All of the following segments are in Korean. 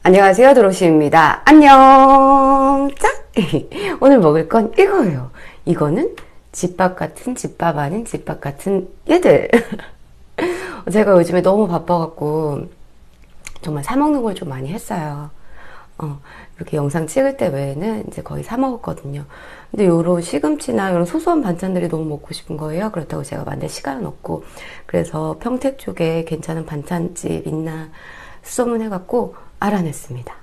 안녕하세요, 도로시입니다. 안녕. 짝! 오늘 먹을 건 이거예요. 이거는 집밥 같은, 집밥 아닌 집밥 같은 얘들. 제가 요즘에 너무 바빠갖고 정말 사 먹는 걸 좀 많이 했어요. 이렇게 영상 찍을 때 외에는 이제 거의 사 먹었거든요. 근데 요런 시금치나 이런 소소한 반찬들이 너무 먹고 싶은 거예요. 그렇다고 제가 만들 시간은 없고, 그래서 평택 쪽에 괜찮은 반찬집 있나 수소문해갖고 알아냈습니다.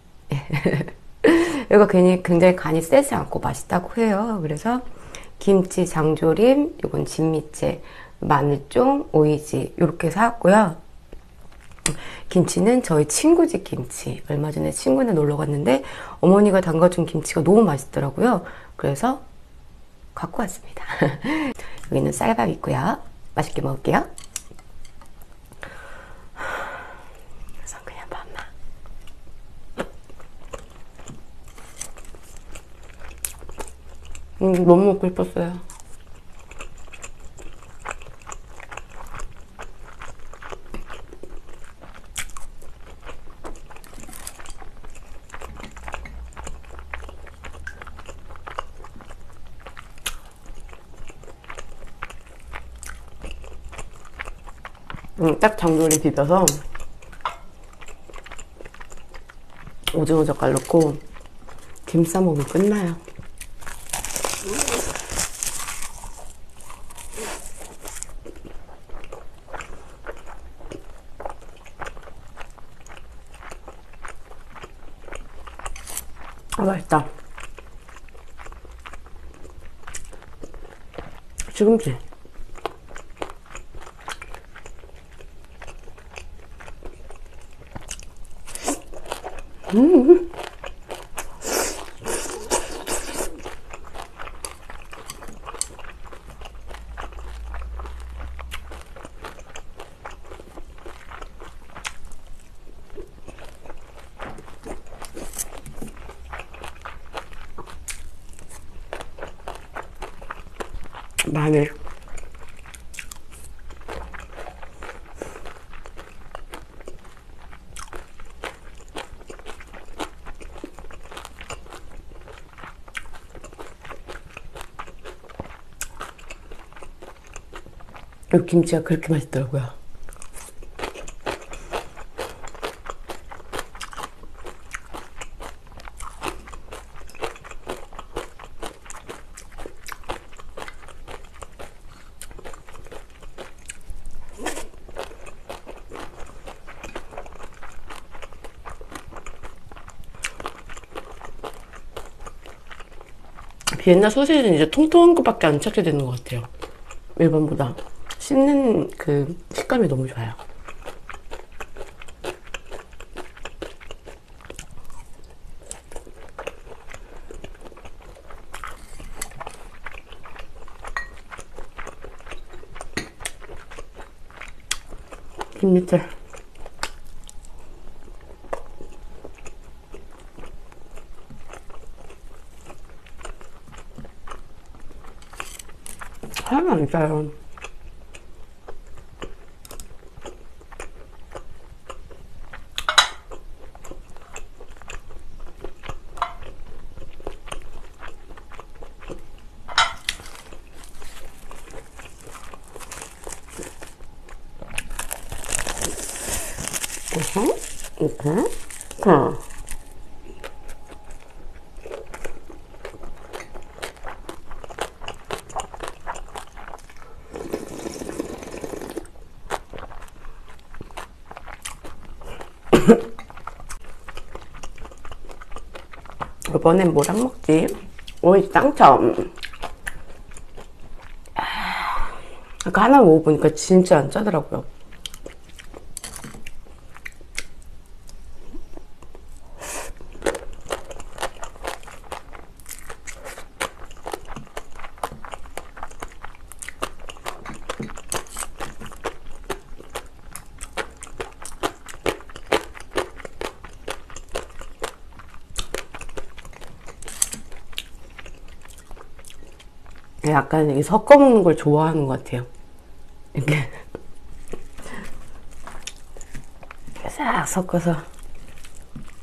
이거 굉장히 간이 세지 않고 맛있다고 해요. 그래서 김치, 장조림, 이건 진미채, 마늘종, 오이지 이렇게 사왔고요. 김치는 저희 친구 집 김치. 얼마 전에 친구네 놀러 갔는데 어머니가 담가준 김치가 너무 맛있더라고요. 그래서 갖고 왔습니다. 여기는 쌀밥 있고요. 맛있게 먹을게요. 그래서 그냥 밥만. 너무 먹고 싶었어요. 딱 장조림 비벼서 오징어 젓갈 넣고 김 싸먹으면 끝나요. 아, 맛있다. 시금치. 마늘. 이 김치가 그렇게 맛있더라고요. 비엔나 소시지는 이제 통통한 것밖에 안 찾게 되는 것 같아요. 일본보다. 씹는 그 식감이 너무 좋아요. 김밑에 하나도 안 짜요. 이렇게. 이번엔 뭐랑 먹지? 오이 당첨. 아까 하나 먹어보니까 진짜 안 짜더라고요. 약간 섞어 먹는 걸 좋아하는 것 같아요. 이렇게 싹 섞어서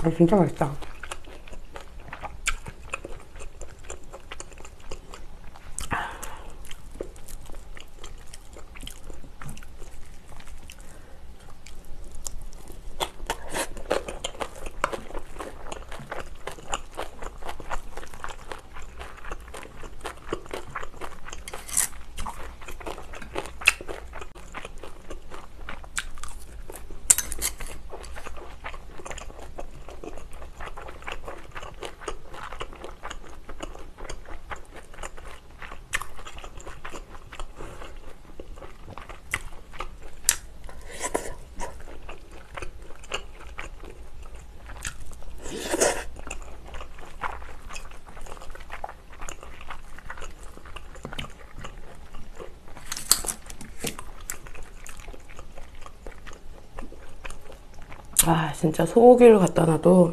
진짜 맛있다. 아, 진짜 소고기를 갖다 놔도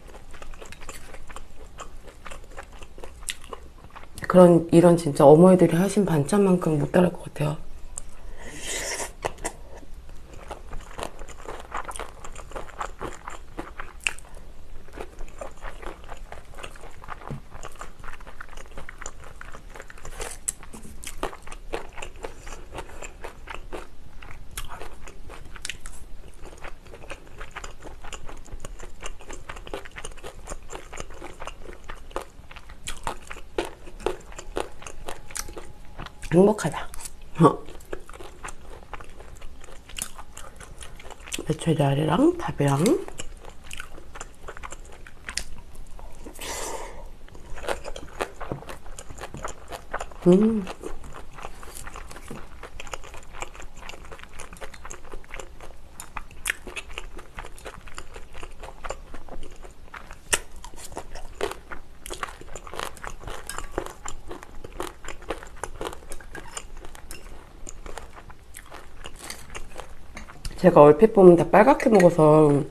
이런 진짜 어머니들이 하신 반찬만큼 못 따를 것 같아요. 행복하다. 메추리알이랑 밥이랑 제가 얼핏 보면 다 빨갛게 먹어서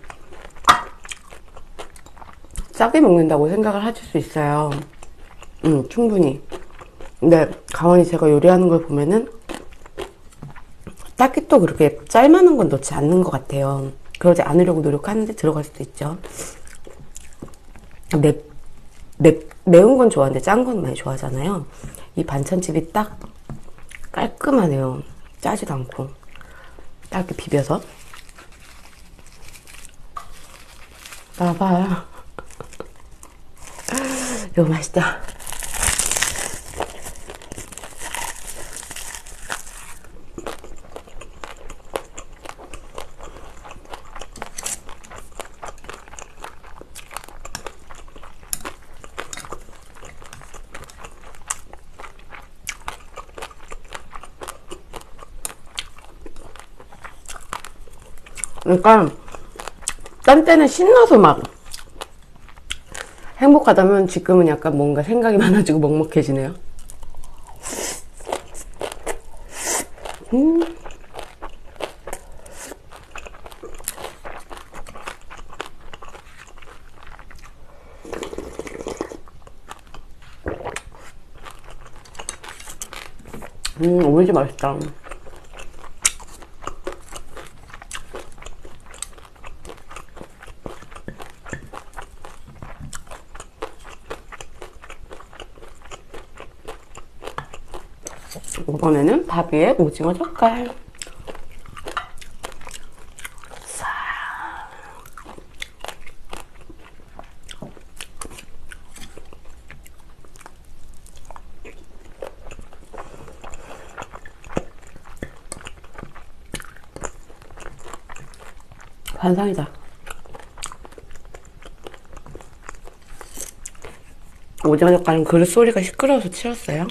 짜게 먹는다고 생각을 하실 수 있어요. 충분히. 근데 가만히 제가 요리하는 걸 보면은 딱히 또 그렇게 짤만한 건 넣지 않는 것 같아요. 그러지 않으려고 노력하는데 들어갈 수도 있죠. 매운 건 좋아하는데 짠 건 많이 좋아하잖아요. 이 반찬집이 딱 깔끔하네요. 짜지도 않고 딱 이렇게 비벼서. 봐봐요. 이거 맛있다. 그러니까 딴 때는 신나서 막 행복하다면 지금은 약간 뭔가 생각이 많아지고 먹먹해지네요. 오이지 맛있다. 이번에는 밥 위에 오징어 젓갈. 환상이다. 오징어 젓갈은 그릇 소리가 시끄러워서 치웠어요.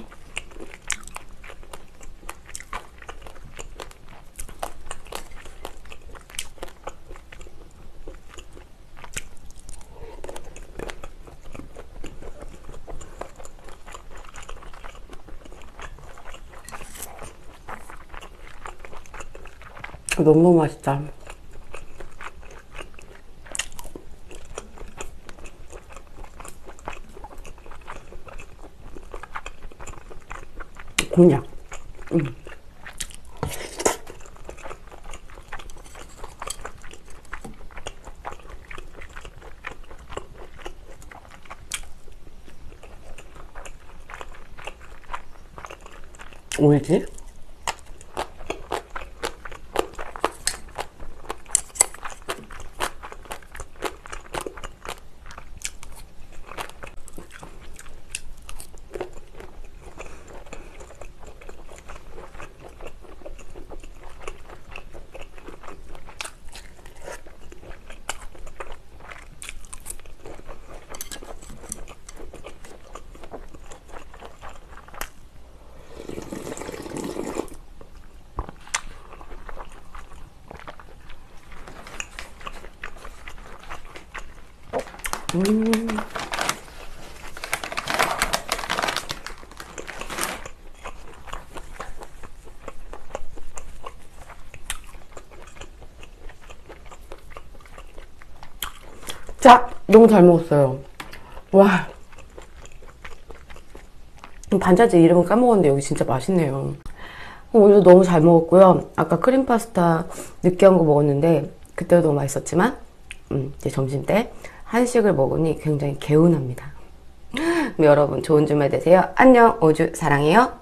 너무 맛있다. 곤약. 왜지? 자, 너무 잘 먹었어요. 와. 반찬집 이름은 까먹었는데 여기 진짜 맛있네요. 오늘도 너무 잘 먹었고요. 아까 크림 파스타 느끼한 거 먹었는데 그때도 너무 맛있었지만 이제 점심때 한식을 먹으니 굉장히 개운합니다. 여러분 좋은 주말 되세요. 안녕. 오주 사랑해요.